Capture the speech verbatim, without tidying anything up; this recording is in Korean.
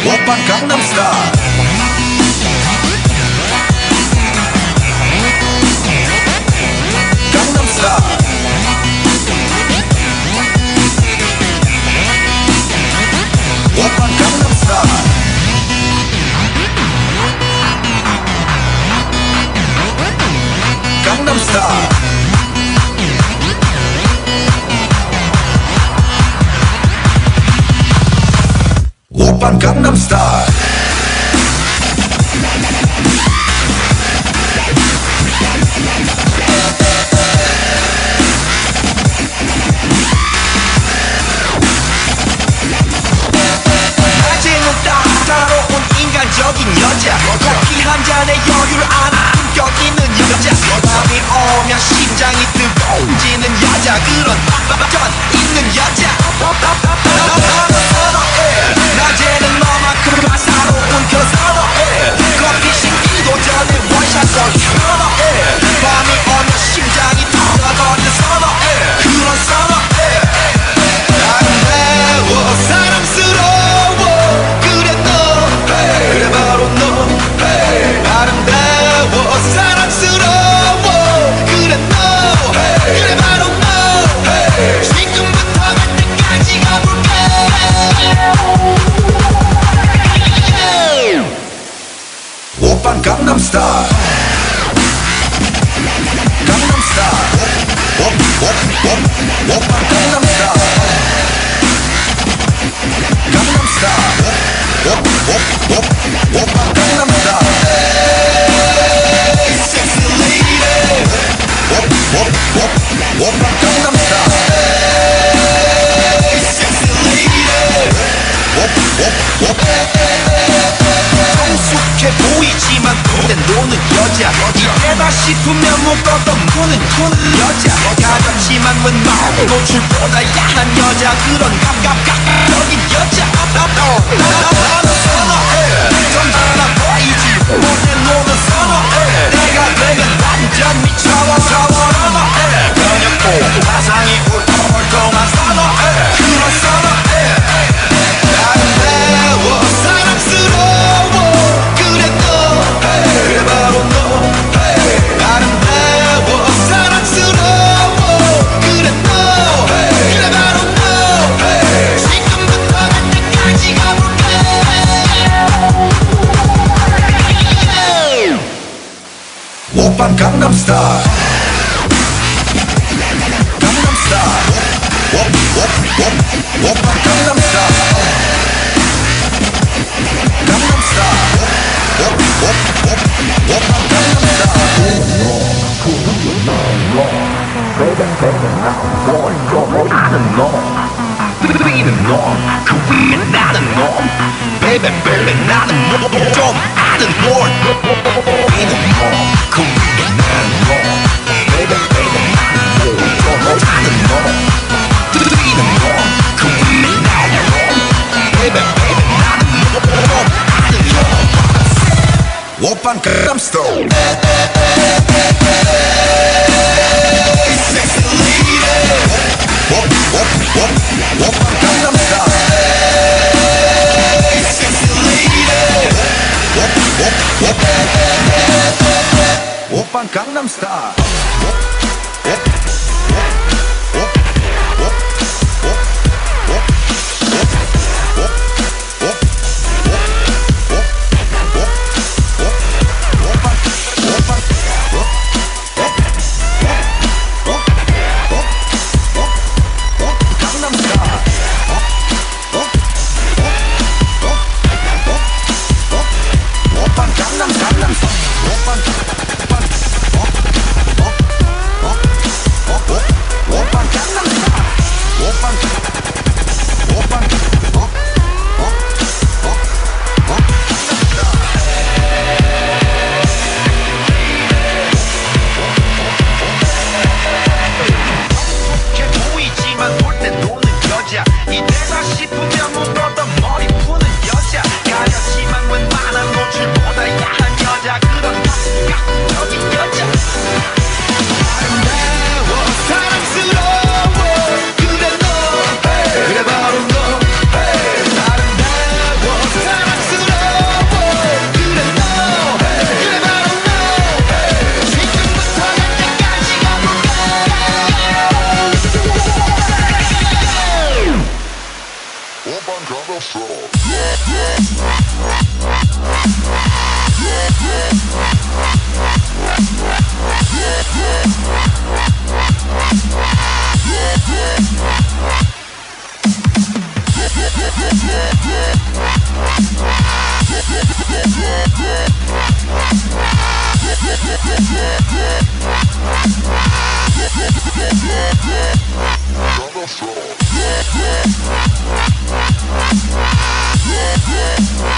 오빤 강남스타일. 강남스타일. 오빤 강남스타일. 강남스타일. 오빤 강남스타일. 낮에는 따사로운 인간적인 여자, 커피 한 잔에 여유를 아는 품격 있는 여자, 밤이 오면 심장이 뜨거워지는 여자, 그런 전 있는 여자. 낮에는 너만큼 가사로운 그 선어해, 커피 식기도 전에 원샷 선어해, 밤이 오면 심장이 터져버리는 선어해, 그런 선어해. 아름다워 사랑스러워 그래 너, hey, 그래 바로 너, hey. 아름다워 사랑스러워 그래 너, hey, 그래 바로 너, hey. 지금부터 갈 때까지 가볼게. 오빤 강남스타일. 강남스타일. 오빤 강남스타일. 강남스타일. 오빤 강남스타일. Sexy lady. 오빤 강남스타일. Sexy lady. 성숙해 보이지만 돈에 노는 여자, 이때다 싶으면 묶었던 문은 푸는 여자, 가볍지만 웬 마음 노출보다 야한 여자, 그런 감각적인 여자. 나는 선어해 좀 달라 보이지 돈에 노는 선어해, 내가 되면 완전 미쳐와 선어해, 변했고 가상이 울퉁불퉁한 선어해, 그런 선어해. 아름다워 사랑스러워 그래 너, hey, 그래 바로 너, hey. 아름다워 사랑스러워 그래 너, hey, 그래 바로 너, hey. 지금부터 갈 때까지 가볼게. 오빤 강남스타일. 강남스타일. 오빤 강남스타일. 강남스타일. 오빤 강남스타일. Baby, baby, 나는 뭘 좋아하는 너. Baby, 너, 그 위에 나는 너. Baby, baby, 나는 너좀 아는 뭘. Baby, 너, 그 위에 나는 너. Baby, baby, 나는 뭘 좋아하는 너. Baby, 너, 그 위에 나는 너. Baby, baby, 나는 너좀 아는 너. 오빤 강남스타일. Sexy lady. 오빤 강남스타일. Sexy lady. 오빤 강남스타일. 오빤 강남 강남 오빤 Yeah.